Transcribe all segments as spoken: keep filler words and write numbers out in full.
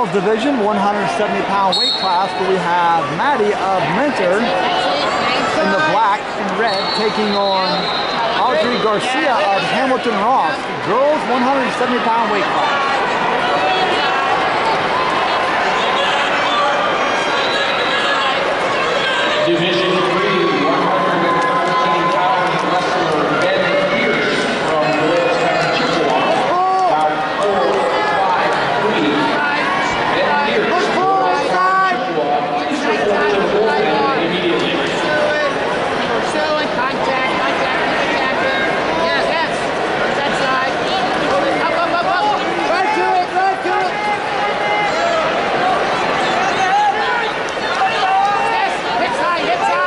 girls division, one hundred seventy pound weight class, where we have Maddie of Mentor in the black and red taking on Audrey Garcia of Hamilton Ross. Girls one hundred seventy pound weight class. Division three, one hundred thirteen pound wrestler Ben Pierce from Williamstown, Chippewa. About four five three. Ben Pierce from Chippewa. Please report to the bullpen immediately. Showing contact, contact, contact. Yes, yes. That side. Up, up, up, up. Right to it, right to it. Yes, hits high, hits high.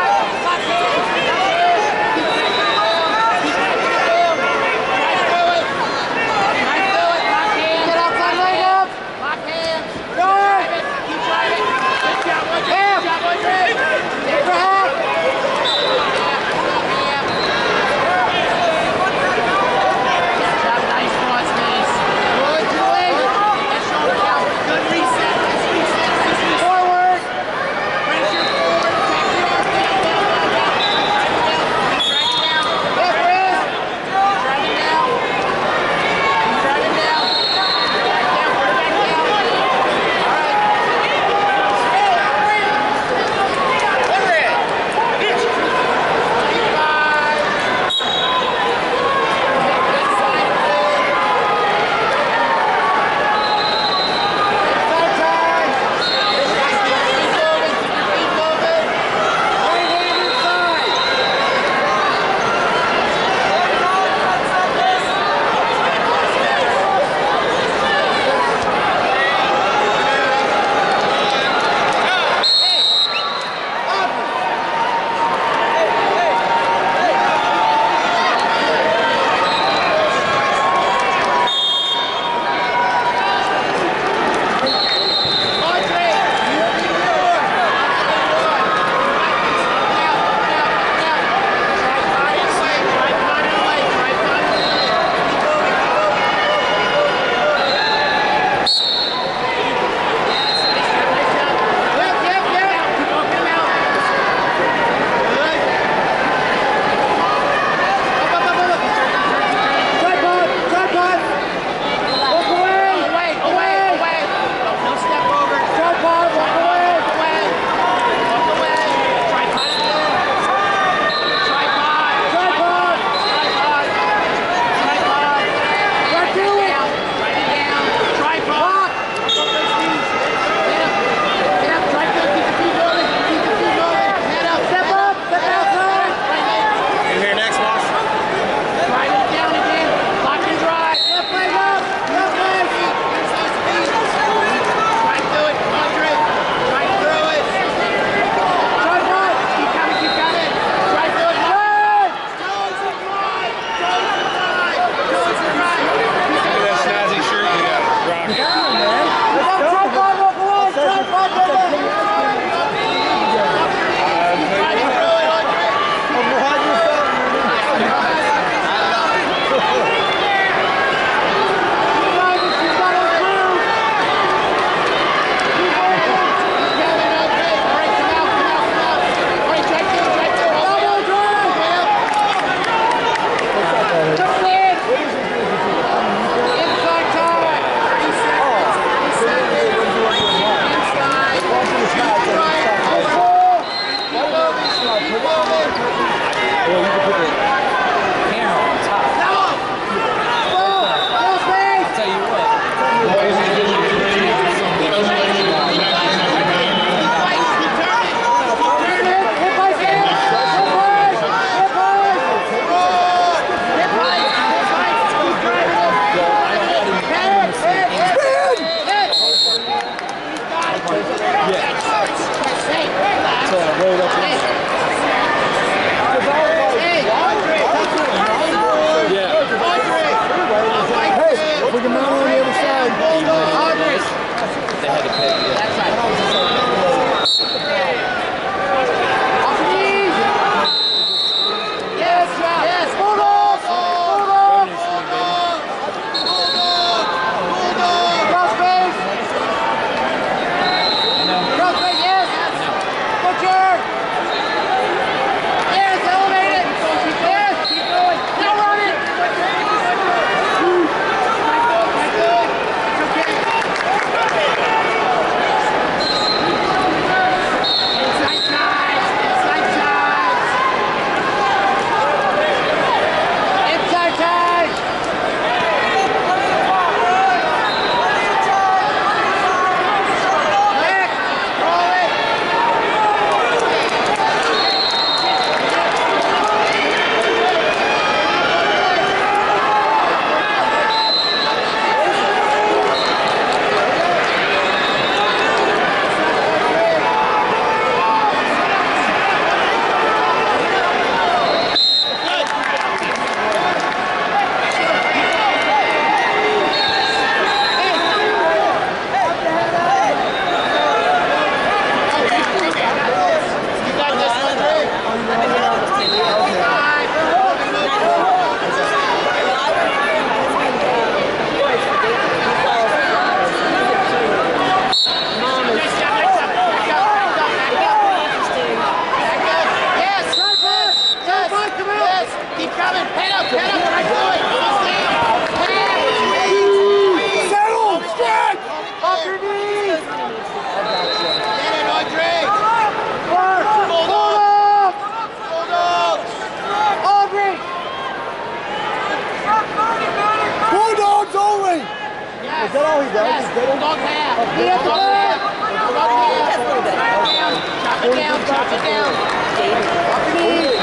Is that all he does? Yes. Is that all? Bulldog half. Bulldog half. Bulldog half. Chop it down. Chop it down. Chop it down. Up and in.